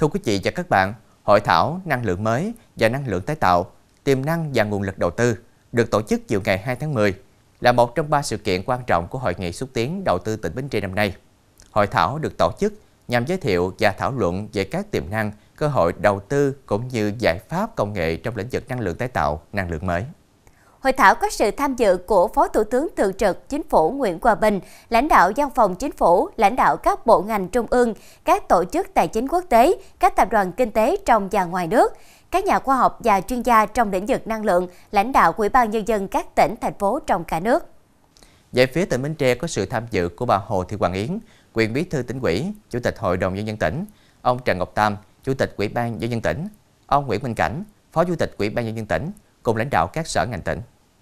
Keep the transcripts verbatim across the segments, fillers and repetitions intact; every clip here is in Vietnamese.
Thưa quý vị và các bạn, Hội thảo năng lượng mới và năng lượng tái tạo, tiềm năng và nguồn lực đầu tư được tổ chức chiều ngày hai tháng mười là một trong ba sự kiện quan trọng của Hội nghị xúc tiến đầu tư tỉnh Bến Tre năm nay. Hội thảo được tổ chức nhằm giới thiệu và thảo luận về các tiềm năng, cơ hội đầu tư cũng như giải pháp công nghệ trong lĩnh vực năng lượng tái tạo, năng lượng mới. Hội thảo có sự tham dự của Phó Thủ tướng Thường trực Chính phủ Nguyễn Hòa Bình, lãnh đạo Văn phòng Chính phủ, lãnh đạo các bộ ngành trung ương, các tổ chức tài chính quốc tế, các tập đoàn kinh tế trong và ngoài nước, các nhà khoa học và chuyên gia trong lĩnh vực năng lượng, lãnh đạo Ủy ban Nhân dân các tỉnh, thành phố trong cả nước. Về phía tỉnh Bến Tre có sự tham dự của bà Hồ Thị Hoàng Yến, Quyền Bí thư Tỉnh ủy, Chủ tịch Hội đồng Nhân dân tỉnh, ông Trần Ngọc Tam, Chủ tịch Ủy ban Nhân dân tỉnh, ông Nguyễn Minh Cảnh, Phó Chủ tịch Ủy ban Nhân dân tỉnh, cùng lãnh đạo các sở ngành tỉnh.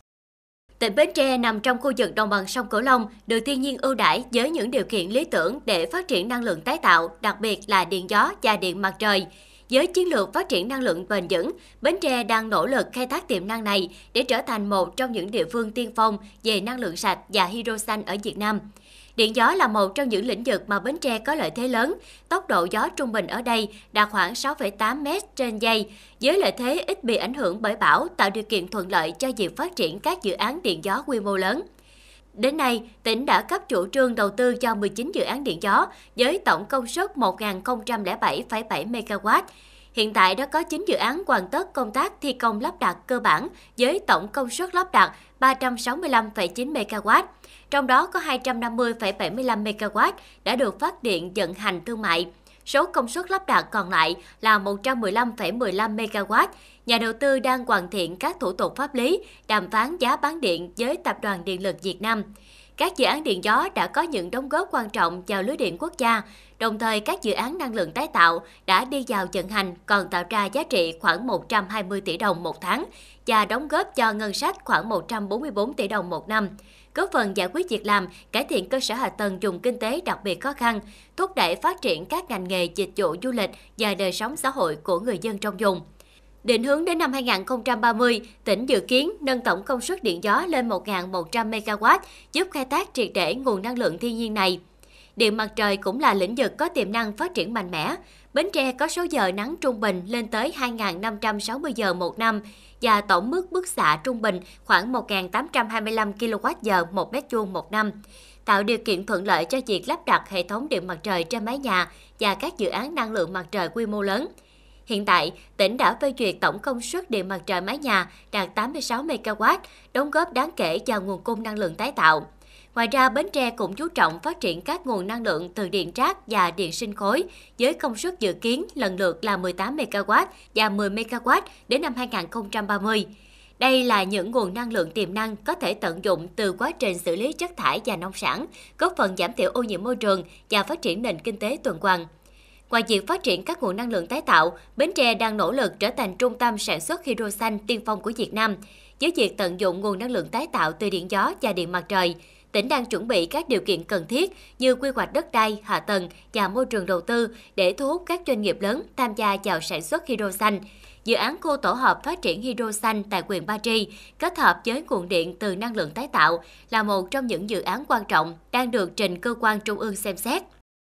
Tỉnh Bến Tre nằm trong khu vực đồng bằng sông Cửu Long, được thiên nhiên ưu đãi với những điều kiện lý tưởng để phát triển năng lượng tái tạo, đặc biệt là điện gió và điện mặt trời. Với chiến lược phát triển năng lượng bền vững, Bến Tre đang nỗ lực khai thác tiềm năng này để trở thành một trong những địa phương tiên phong về năng lượng sạch và hydro xanh ở Việt Nam. Điện gió là một trong những lĩnh vực mà Bến Tre có lợi thế lớn. Tốc độ gió trung bình ở đây đạt khoảng sáu phẩy tám mét trên giây, với lợi thế ít bị ảnh hưởng bởi bão, tạo điều kiện thuận lợi cho việc phát triển các dự án điện gió quy mô lớn. Đến nay, tỉnh đã cấp chủ trương đầu tư cho mười chín dự án điện gió với tổng công suất một nghìn không trăm lẻ bảy phẩy bảy mê ga oát. Hiện tại đã có chín dự án hoàn tất công tác thi công lắp đặt cơ bản với tổng công suất lắp đặt ba trăm sáu mươi lăm phẩy chín mê ga oát. Trong đó có hai trăm năm mươi phẩy bảy mươi lăm mê ga oát đã được phát điện vận hành thương mại. Số công suất lắp đặt còn lại là một trăm mười lăm phẩy mười lăm mê ga oát. Nhà đầu tư đang hoàn thiện các thủ tục pháp lý, đàm phán giá bán điện với Tập đoàn Điện lực Việt Nam. Các dự án điện gió đã có những đóng góp quan trọng vào lưới điện quốc gia, đồng thời các dự án năng lượng tái tạo đã đi vào vận hành còn tạo ra giá trị khoảng một trăm hai mươi tỷ đồng một tháng và đóng góp cho ngân sách khoảng một trăm bốn mươi tư tỷ đồng một năm, góp phần giải quyết việc làm, cải thiện cơ sở hạ tầng vùng kinh tế đặc biệt khó khăn, thúc đẩy phát triển các ngành nghề dịch vụ du lịch và đời sống xã hội của người dân trong vùng. Định hướng đến năm hai nghìn không trăm ba mươi, tỉnh dự kiến nâng tổng công suất điện gió lên một nghìn một trăm mê ga oát, giúp khai thác triệt để nguồn năng lượng thiên nhiên này. Điện mặt trời cũng là lĩnh vực có tiềm năng phát triển mạnh mẽ. Bến Tre có số giờ nắng trung bình lên tới hai nghìn năm trăm sáu mươi giờ một năm và tổng mức bức xạ trung bình khoảng một nghìn tám trăm hai mươi lăm ki lô oát giờ một mét vuông một năm, tạo điều kiện thuận lợi cho việc lắp đặt hệ thống điện mặt trời trên mái nhà và các dự án năng lượng mặt trời quy mô lớn. Hiện tại, tỉnh đã phê duyệt tổng công suất điện mặt trời mái nhà đạt tám mươi sáu mê ga oát, đóng góp đáng kể vào nguồn cung năng lượng tái tạo. Ngoài ra, Bến Tre cũng chú trọng phát triển các nguồn năng lượng từ điện rác và điện sinh khối, với công suất dự kiến lần lượt là mười tám mê ga oát và mười mê ga oát đến năm hai nghìn không trăm ba mươi. Đây là những nguồn năng lượng tiềm năng có thể tận dụng từ quá trình xử lý chất thải và nông sản, góp phần giảm thiểu ô nhiễm môi trường và phát triển nền kinh tế tuần hoàn. Ngoài việc phát triển các nguồn năng lượng tái tạo, Bến Tre đang nỗ lực trở thành trung tâm sản xuất hydro xanh tiên phong của Việt Nam. Với việc tận dụng nguồn năng lượng tái tạo từ điện gió và điện mặt trời, tỉnh đang chuẩn bị các điều kiện cần thiết như quy hoạch đất đai, hạ tầng và môi trường đầu tư để thu hút các doanh nghiệp lớn tham gia vào sản xuất hydro xanh. Dự án khu tổ hợp phát triển hydro xanh tại huyện Ba Tri kết hợp với nguồn điện từ năng lượng tái tạo là một trong những dự án quan trọng đang được trình cơ quan trung ương xem xét.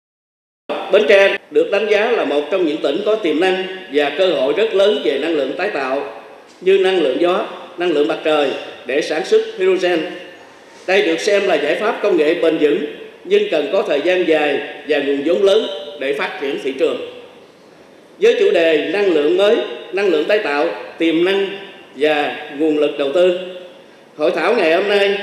Bến Tre được đánh giá là một trong những tỉnh có tiềm năng và cơ hội rất lớn về năng lượng tái tạo như năng lượng gió, năng lượng mặt trời để sản xuất hydrogen. Đây được xem là giải pháp công nghệ bền vững nhưng cần có thời gian dài và nguồn vốn lớn để phát triển thị trường. Với chủ đề năng lượng mới, năng lượng tái tạo, tiềm năng và nguồn lực đầu tư, hội thảo ngày hôm nay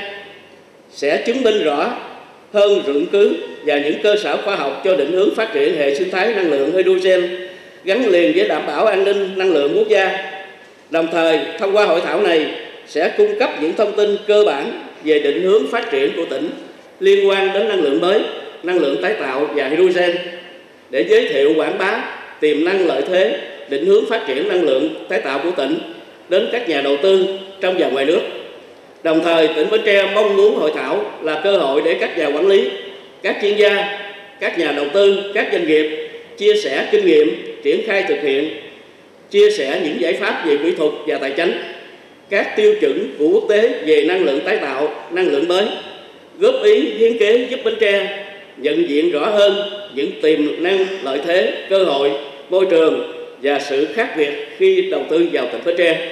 sẽ chứng minh rõ hơn luận cứ và những cơ sở khoa học cho định hướng phát triển hệ sinh thái năng lượng hydrogen gắn liền với đảm bảo an ninh năng lượng quốc gia. Đồng thời, thông qua hội thảo này sẽ cung cấp những thông tin cơ bản về định hướng phát triển của tỉnh liên quan đến năng lượng mới, năng lượng tái tạo và hydrogen để giới thiệu quảng bá tiềm năng lợi thế, định hướng phát triển năng lượng tái tạo của tỉnh đến các nhà đầu tư trong và ngoài nước. Đồng thời, tỉnh Bến Tre mong muốn hội thảo là cơ hội để các nhà quản lý, các chuyên gia, các nhà đầu tư, các doanh nghiệp chia sẻ kinh nghiệm, triển khai thực hiện, chia sẻ những giải pháp về kỹ thuật và tài chính, các tiêu chuẩn của quốc tế về năng lượng tái tạo, năng lượng mới, góp ý hiến kế giúp Bến Tre nhận diện rõ hơn những tiềm năng, lợi thế, cơ hội môi trường và sự khác biệt khi đầu tư vào tỉnh Bến Tre.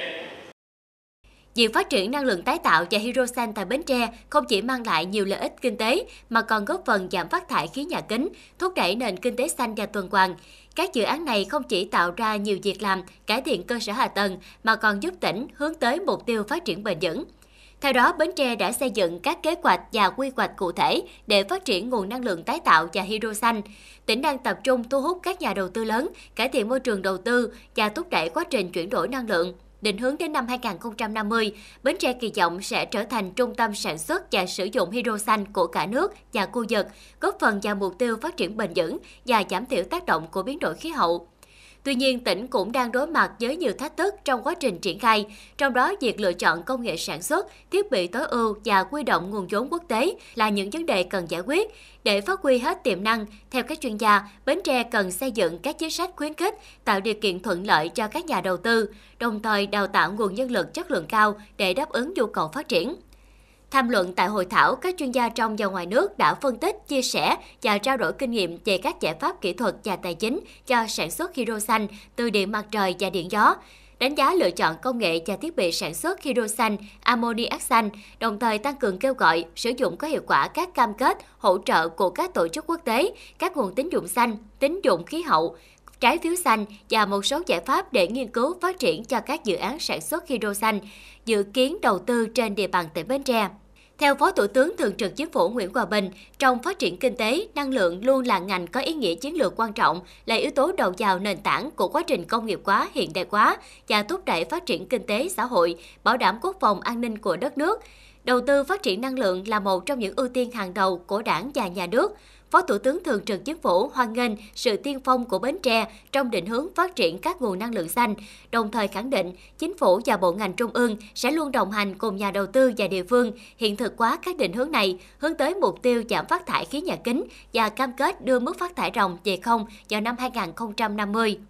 Việc phát triển năng lượng tái tạo và hydroxanh tại Bến Tre không chỉ mang lại nhiều lợi ích kinh tế mà còn góp phần giảm phát thải khí nhà kính, thúc đẩy nền kinh tế xanh và tuần hoàn. Các dự án này không chỉ tạo ra nhiều việc làm, cải thiện cơ sở hạ tầng mà còn giúp tỉnh hướng tới mục tiêu phát triển bền vững. Theo đó, Bến Tre đã xây dựng các kế hoạch và quy hoạch cụ thể để phát triển nguồn năng lượng tái tạo và hydroxanh. Tỉnh đang tập trung thu hút các nhà đầu tư lớn, cải thiện môi trường đầu tư và thúc đẩy quá trình chuyển đổi năng lượng. Định hướng đến năm hai nghìn không trăm năm mươi, Bến Tre kỳ vọng sẽ trở thành trung tâm sản xuất và sử dụng hydroxanh của cả nước và khu vực, góp phần vào mục tiêu phát triển bền vững và giảm thiểu tác động của biến đổi khí hậu. Tuy nhiên, tỉnh cũng đang đối mặt với nhiều thách thức trong quá trình triển khai, trong đó việc lựa chọn công nghệ sản xuất, thiết bị tối ưu và huy động nguồn vốn quốc tế là những vấn đề cần giải quyết. Để phát huy hết tiềm năng, theo các chuyên gia, Bến Tre cần xây dựng các chính sách khuyến khích, tạo điều kiện thuận lợi cho các nhà đầu tư, đồng thời đào tạo nguồn nhân lực chất lượng cao để đáp ứng nhu cầu phát triển. Tham luận tại hội thảo, các chuyên gia trong và ngoài nước đã phân tích, chia sẻ và trao đổi kinh nghiệm về các giải pháp kỹ thuật và tài chính cho sản xuất hydroxanh từ điện mặt trời và điện gió, đánh giá lựa chọn công nghệ và thiết bị sản xuất hydroxanh, ammoniac xanh, đồng thời tăng cường kêu gọi sử dụng có hiệu quả các cam kết hỗ trợ của các tổ chức quốc tế, các nguồn tín dụng xanh, tín dụng khí hậu, trái phiếu xanh và một số giải pháp để nghiên cứu phát triển cho các dự án sản xuất hydroxanh, dự kiến đầu tư trên địa bàn tỉnh Bến Tre. Theo Phó Thủ tướng Thường trực Chính phủ Nguyễn Hòa Bình, trong phát triển kinh tế, năng lượng luôn là ngành có ý nghĩa chiến lược quan trọng, là yếu tố đầu vào nền tảng của quá trình công nghiệp hóa, hiện đại hóa và thúc đẩy phát triển kinh tế xã hội, bảo đảm quốc phòng an ninh của đất nước. Đầu tư phát triển năng lượng là một trong những ưu tiên hàng đầu của Đảng và Nhà nước. Phó Thủ tướng Thường trực Chính phủ hoan nghênh sự tiên phong của Bến Tre trong định hướng phát triển các nguồn năng lượng xanh, đồng thời khẳng định Chính phủ và bộ ngành trung ương sẽ luôn đồng hành cùng nhà đầu tư và địa phương hiện thực hóa các định hướng này, hướng tới mục tiêu giảm phát thải khí nhà kính và cam kết đưa mức phát thải ròng về không vào năm hai nghìn không trăm năm mươi.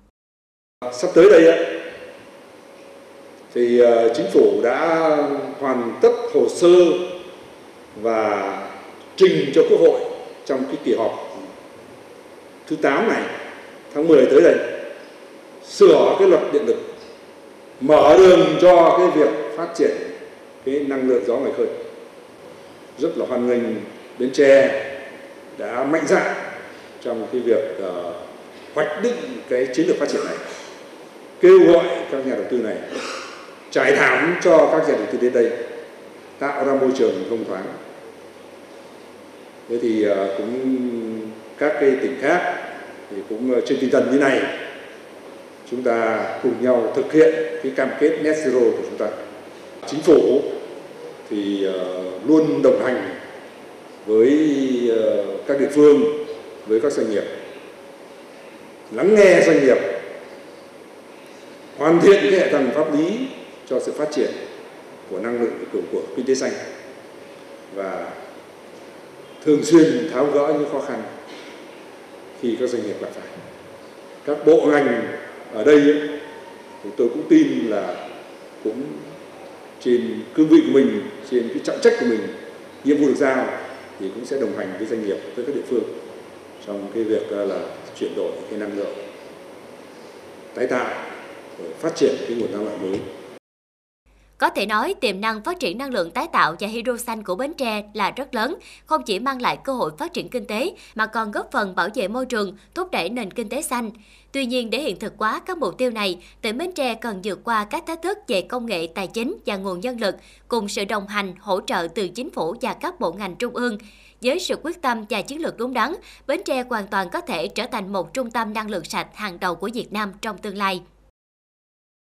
Sắp tới đây thì Chính phủ đã hoàn tất hồ sơ và trình cho Quốc hội trong cái kỳ họp thứ tám này, tháng mười tới đây, sửa cái luật điện lực, mở đường cho cái việc phát triển cái năng lượng gió ngoài khơi. Rất là hoan nghênh Bến Tre đã mạnh dạn trong cái việc uh, hoạch định cái chiến lược phát triển này, kêu gọi các nhà đầu tư này trải thảm cho các nhà đầu tư đến đây, tạo ra môi trường thông thoáng. Thế thì cũng các cái tỉnh khác thì cũng trên tinh thần như này, chúng ta cùng nhau thực hiện cái cam kết net zero của chúng ta. Chính phủ thì luôn đồng hành với các địa phương, với các doanh nghiệp, lắng nghe doanh nghiệp, hoàn thiện cái hệ thống pháp lý cho sự phát triển của năng lượng của, của kinh tế xanh và thường xuyên tháo gỡ những khó khăn khi các doanh nghiệp gặp phải. Các bộ ngành ở đây thì tôi cũng tin là cũng trên cương vị của mình, trên cái trọng trách của mình, nhiệm vụ được giao thì cũng sẽ đồng hành với doanh nghiệp, với các địa phương trong cái việc là chuyển đổi cái năng lượng tái tạo, để phát triển cái nguồn năng lượng mới. Có thể nói, tiềm năng phát triển năng lượng tái tạo và hydroxanh của Bến Tre là rất lớn, không chỉ mang lại cơ hội phát triển kinh tế mà còn góp phần bảo vệ môi trường, thúc đẩy nền kinh tế xanh. Tuy nhiên, để hiện thực hóa các mục tiêu này, tỉnh Bến Tre cần vượt qua các thách thức về công nghệ, tài chính và nguồn nhân lực, cùng sự đồng hành, hỗ trợ từ Chính phủ và các bộ ngành trung ương. Với sự quyết tâm và chiến lược đúng đắn, Bến Tre hoàn toàn có thể trở thành một trung tâm năng lượng sạch hàng đầu của Việt Nam trong tương lai.